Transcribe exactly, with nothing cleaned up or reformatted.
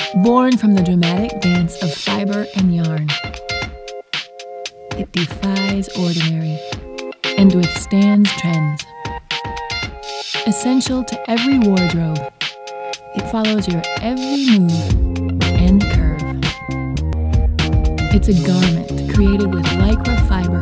Born from the dramatic dance of fiber and yarn, it defies ordinary and withstands trends. Essential to every wardrobe, it follows your every move and curve. It's a garment created with lycra fiber